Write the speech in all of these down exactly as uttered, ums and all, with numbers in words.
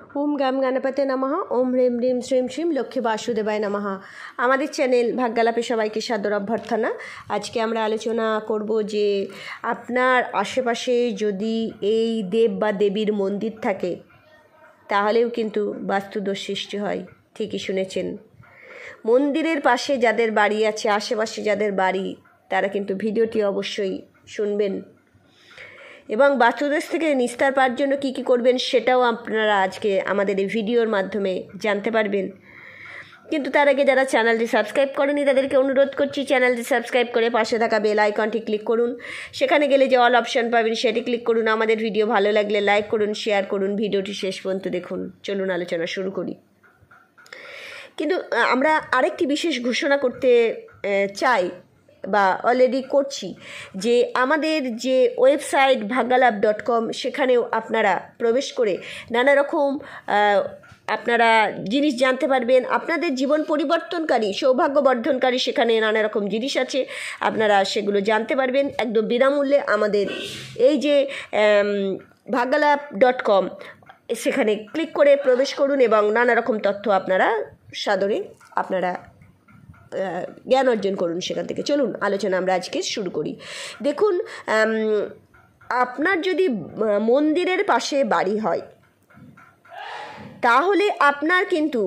ওম গাম গণপতে নমঃ। ওম হ্রিম হ্রিম শ্রীম শ্রীম লক্ষ্মী বাসুদেবায় নমঃ। আমাদের চ্যানেল ভাগ্যালাপে সবাইকে সাদর অভ্যর্থনা। আজকে আমরা আলোচনা করব যে আপনার আশেপাশে যদি এই দেব বা দেবীর মন্দির থাকে তাহলেও কিন্তু বাস্তুদোষ সৃষ্টি হয়। ঠিকই শুনেছেন। মন্দিরের পাশে যাদের বাড়ি আছে, আশেপাশে যাদের বাড়ি, তারা কিন্তু ভিডিওটি অবশ্যই শুনবেন এবং বাস্তুদোষ থেকে নিস্তার পাওয়ার জন্য কী কী করবেন সেটাও আপনারা আজকে আমাদের এই ভিডিওর মাধ্যমে জানতে পারবেন। কিন্তু তার আগে যারা চ্যানেলটি সাবস্ক্রাইব করেনি তাদেরকে অনুরোধ করছি চ্যানেলটি সাবস্ক্রাইব করে পাশে থাকা বেল আইকনটি ক্লিক করুন। সেখানে গেলে যে অল অপশন পাবেন সেটি ক্লিক করুন। আমাদের ভিডিও ভালো লাগলে লাইক করুন, শেয়ার করুন, ভিডিওটি শেষ পর্যন্ত দেখুন। চলুন আলোচনা শুরু করি। কিন্তু আমরা আরেকটি বিশেষ ঘোষণা করতে চাই বা অলরেডি করছি যে আমাদের যে ওয়েবসাইট ভাগ্যালাপ ডট কম সেখানেও আপনারা প্রবেশ করে নানা রকম আপনারা জিনিস জানতে পারবেন। আপনাদের জীবন পরিবর্তনকারী, সৌভাগ্য বর্ধনকারী সেখানে নানা রকম জিনিস আছে, আপনারা সেগুলো জানতে পারবেন একদম বিনামূল্যে। আমাদের এই যে ভাগ্যালাপ ডট কম সেখানে ক্লিক করে প্রবেশ করুন এবং নানা রকম তথ্য আপনারা সাদরে আপনারা জ্ঞান অর্জন করুন সেখান থেকে। চলুন আলোচনা আমরা আজকে শুরু করি। দেখুন, আপনার যদি মন্দিরের পাশে বাড়ি হয় তাহলে আপনার কিন্তু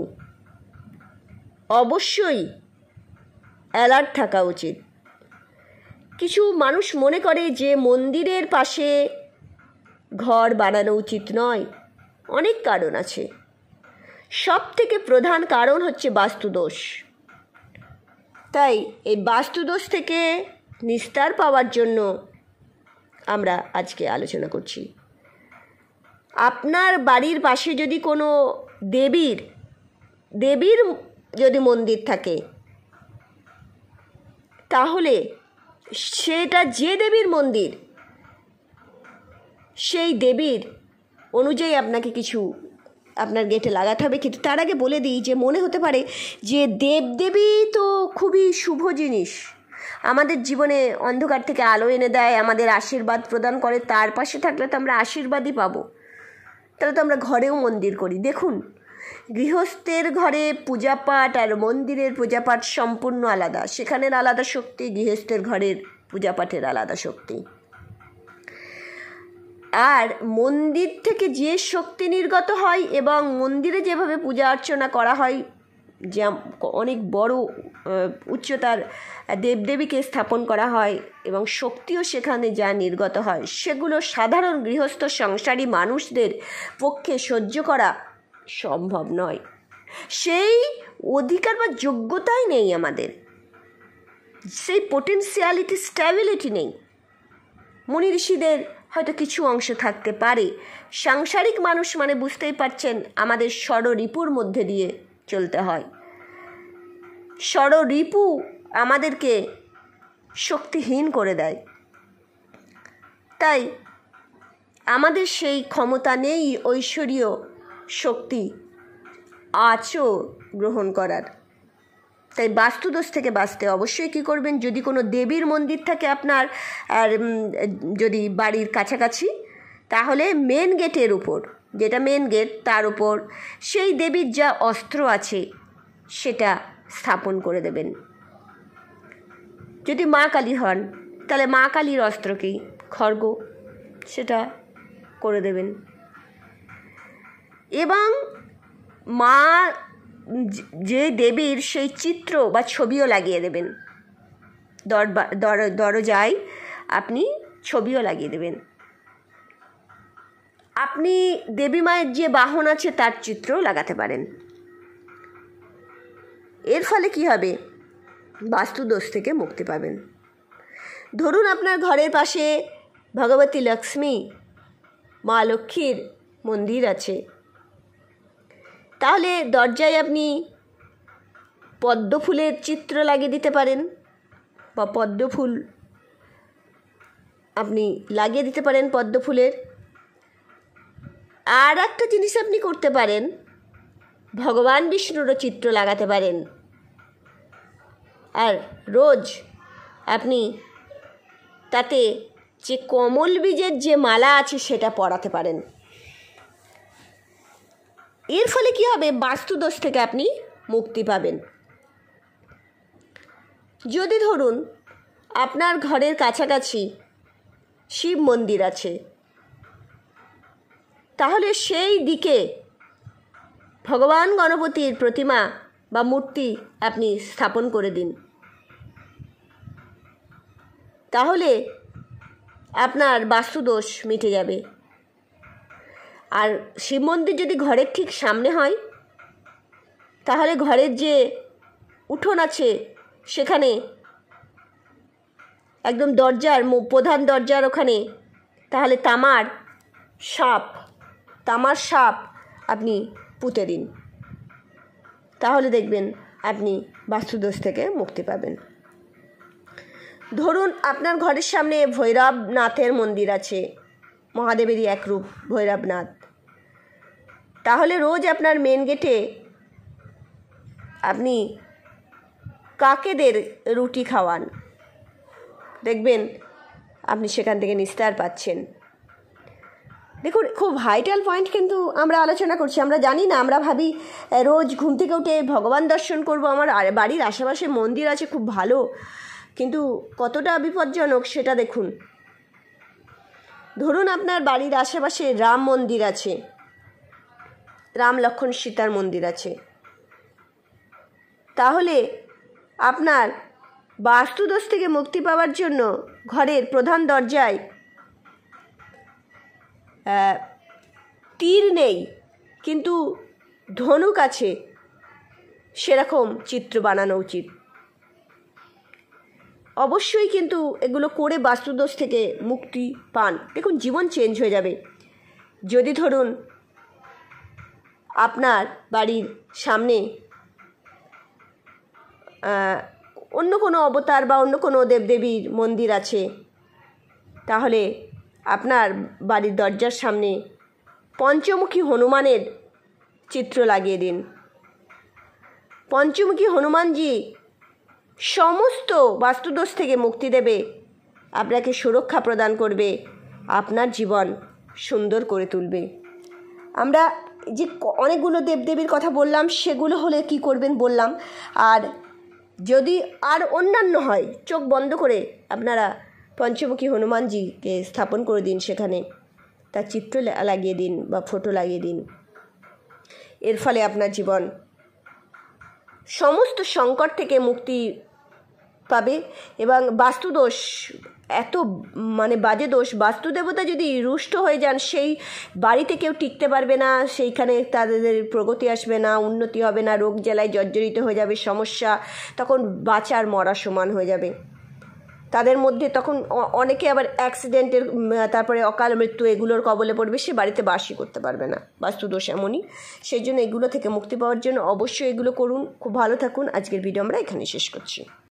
অবশ্যই অ্যালার্ট থাকা উচিত। কিছু মানুষ মনে করে যে মন্দিরের পাশে ঘর বানানো উচিত নয়। অনেক কারণ আছে। সব থেকে প্রধান কারণ হচ্ছে বাস্তুদোষ। তাই এই বাস্তুদোষ থেকে নিস্তার পাওয়ার জন্য আমরা আজকে আলোচনা করছি। আপনার বাড়ির পাশে যদি কোনো দেবীর দেবীর যদি মন্দির থাকে তাহলে সেটা যে দেবীর মন্দির সেই দেবীর অনুযায়ী আপনাকে কিছু আপনার গেটে লাগাতে হবে। কিন্তু তার আগে বলে দিই যে মনে হতে পারে যে দেবদেবী তো খুবই শুভ জিনিস, আমাদের জীবনে অন্ধকার থেকে আলো এনে দেয়, আমাদের আশীর্বাদ প্রদান করে, তার পাশে থাকলে তো আমরা আশীর্বাদই পাবো। তাহলে তো আমরা ঘরেও মন্দির করি। দেখুন, গৃহস্থের ঘরে পূজাপাঠ আর মন্দিরের পূজাপাঠ সম্পূর্ণ আলাদা। সেখানের আলাদা শক্তি, গৃহস্থের ঘরের পূজাপাঠের আলাদা শক্তি। আর মন্দির থেকে যে শক্তি নির্গত হয় এবং মন্দিরে যেভাবে পূজা অর্চনা করা হয়, যা অনেক বড় উচ্চতার দেবদেবীকে স্থাপন করা হয় এবং শক্তিও সেখানে যা নির্গত হয়, সেগুলো সাধারণ গৃহস্থ সংসারী মানুষদের পক্ষে সহ্য করা সম্ভব নয়। সেই অধিকার বা যোগ্যতাই নেই আমাদের, সেই পোটেনশিয়ালিটি, স্ট্যাবিলিটি নেই। মুনি ঋষিদের হয়তো কিছু অংশ থাকতে পারে। সাংসারিক মানুষ মানে বুঝতেই পারছেন আমাদের ষড়রিপুর মধ্যে দিয়ে চলতে হয়। ষড়রিপু আমাদেরকে শক্তিহীন করে দেয়। তাই আমাদের সেই ক্ষমতা নেই ঐশ্বরীয় শক্তি আচও গ্রহণ করার। তাই বাস্তুদোষ থেকে বাঁচতে অবশ্যই কী করবেন, যদি কোনো দেবীর মন্দির থাকে আপনার আর যদি বাড়ির কাছাকাছি, তাহলে মেন গেটের উপর, যেটা মেন গেট তার উপর সেই দেবীর যা অস্ত্র আছে সেটা স্থাপন করে দেবেন। যদি মা কালী হন তাহলে মা কালীর অস্ত্র কি খড়গ, সেটা করে দেবেন। এবং মা যে দেবীর সেই চিত্র বা ছবিও লাগিয়ে দেবেন। দরজায় আপনি ছবিও লাগিয়ে দেবেন। আপনি দেবী মায়ের যে বাহন আছে তার চিত্রও লাগাতে পারেন। এর ফলে কি হবে, বাস্তুদোষ থেকে মুক্তি পাবেন। ধরুন আপনার ঘরের পাশে ভগবতী লক্ষ্মী, মা লক্ষ্মীর মন্দির আছে, তাহলে দরজায় আপনি পদ্ম ফুলের চিত্র লাগিয়ে দিতে পারেন বা পদ্ম ফুল আপনি লাগিয়ে দিতে পারেন পদ্ম ফুলের। আর একটা জিনিস আপনি করতে পারেন, ভগবান বিষ্ণুরও চিত্র লাগাতে পারেন। আর রোজ আপনি তাতে যে কমল বীজের যে মালা আছে সেটা পরাতে পারেন। এর ফলে কি হবে, বাস্তুদোষ থেকে আপনি মুক্তি পাবেন। যদি ধরুন আপনার ঘরের কাছাকাছি শিব মন্দির আছে, তাহলে সেই দিকে ভগবান গণপতির প্রতিমা বা মূর্তি আপনি স্থাপন করে দিন। তাহলে আপনার বাস্তুদোষ মিটে যাবে। আর শিব মন্দির যদি ঘরের ঠিক সামনে হয়, তাহলে ঘরের যে উঠোন আছে সেখানে একদম দরজার প্রধান দরজার ওখানে তাহলে তামার সাপ তামার সাপ আপনি পুঁতে দিন। তাহলে দেখবেন আপনি বাস্তুদোষ থেকে মুক্তি পাবেন। ধরুন আপনার ঘরের সামনে ভৈরবনাথের মন্দির আছে, মহাদেবেরই এক রূপ ভৈরবনাথ। তাহলে রোজ আপনার মেন গেটে আপনি কাকেদের রুটি খাওয়ান, দেখবেন আপনি সেখান থেকে নিস্তার পাচ্ছেন। দেখুন, খুব ভাইটাল পয়েন্ট কিন্তু আমরা আলোচনা করছি। আমরা জানি না, আমরা ভাবি রোজ ঘুম থেকে উঠে ভগবান দর্শন করব, আমার বাড়ির আশেপাশে মন্দির আছে খুব ভালো, কিন্তু কতটা বিপজ্জনক সেটা দেখুন। ধরুন আপনার বাড়ির আশেপাশে রাম মন্দির আছে, রাম লক্ষ্মণ সীতার মন্দির আছে, তাহলে আপনার বাস্তুদোষ থেকে মুক্তি পাওয়ার জন্য ঘরের প্রধান দরজায় তীর নেই কিন্তু ধনুক আছে, সেরকম চিত্র বানানো উচিত। অবশ্যই কিন্তু এগুলো করে বাস্তুদোষ থেকে মুক্তি পান, দেখুন জীবন চেঞ্জ হয়ে যাবে। যদি ধরুন আপনার বাড়ির সামনে অন্য কোনো অবতার বা অন্য কোনো দেবদেবীর মন্দির আছে, তাহলে আপনার বাড়ির দরজার সামনে পঞ্চমুখী হনুমানের চিত্র লাগিয়ে দিন। পঞ্চমুখী হনুমানজি সমস্ত বাস্তুদোষ থেকে মুক্তি দেবে, আপনাকে সুরক্ষা প্রদান করবে, আপনার জীবন সুন্দর করে তুলবে। আমরা যে অনেকগুলো দেবদেবীর কথা বললাম, সেগুলো হলে কি করবেন বললাম। আর যদি আর অন্যান্য হয়, চোখ বন্ধ করে আপনারা পঞ্চমুখী হনুমানজিকে স্থাপন করে দিন, সেখানে তার চিত্র লাগিয়ে দিন বা ফটো লাগিয়ে দিন। এর ফলে আপনার জীবন সমস্ত সংকট থেকে মুক্তি পাবে। এবং বাস্তুদোষ এত মানে বাজে দোষ, বাস্তুদেবতা যদি রুষ্ট হয়ে যান, সেই বাড়িতে কেউ টিকতে পারবে না, সেইখানে তাদের প্রগতি আসবে না, উন্নতি হবে না, রোগ জ্বালায় জর্জরিত হয়ে যাবে, সমস্যা, তখন বাঁচার মরা সমান হয়ে যাবে তাদের মধ্যে। তখন অনেকে আবার অ্যাক্সিডেন্টের, তারপরে অকাল মৃত্যু, এগুলোর কবলে পড়বে, সে বাড়িতে বাসই করতে পারবে না। বাস্তুদোষ এমনই, সেই জন্য এগুলো থেকে মুক্তি পাওয়ার জন্য অবশ্যই এগুলো করুন। খুব ভালো থাকুন। আজকের ভিডিও আমরা এখানে শেষ করছি।